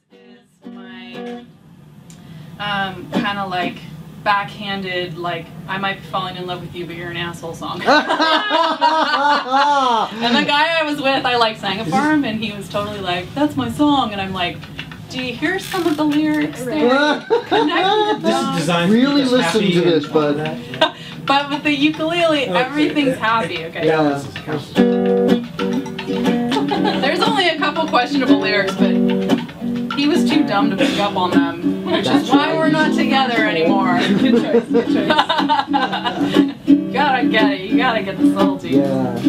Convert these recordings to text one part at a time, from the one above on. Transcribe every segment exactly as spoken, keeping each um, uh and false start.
is my um, kind of like backhanded, like, I might be falling in love with you, but you're an asshole song. And the guy I was with, I like sang it for him, and he was totally like, that's my song. And I'm like, do you hear some of the lyrics there? Connect This is designed really to listen to this, bud. But with the ukulele, okay. everything's happy, okay? Yeah. There's only a couple questionable lyrics, but he was too dumb to pick up on them, which is why we're not together anymore. Good choice, good choice. You gotta get it, you gotta get the subtleties. Yeah.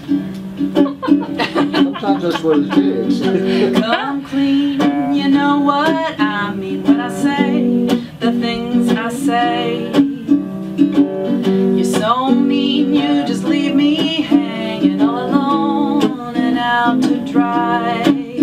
Sometimes that's what it takes. Come clean, you know what I mean when I say the things I say. You're so mean, you just leave me hanging all alone and out to dry.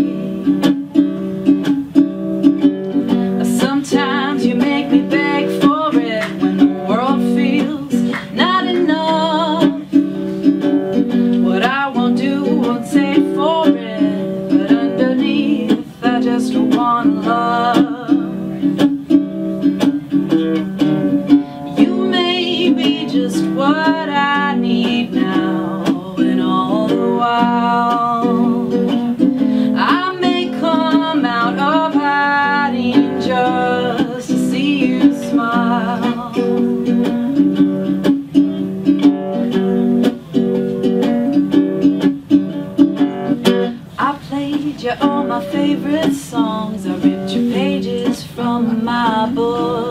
Sometimes you make me beg for it when the world feels not enough. What I won't do won't say for it, but underneath I just want love. You may be just what I need now, and all the while I may come out of hiding just to see you smile. I played you all my favorite songs, I ripped your pages from my book.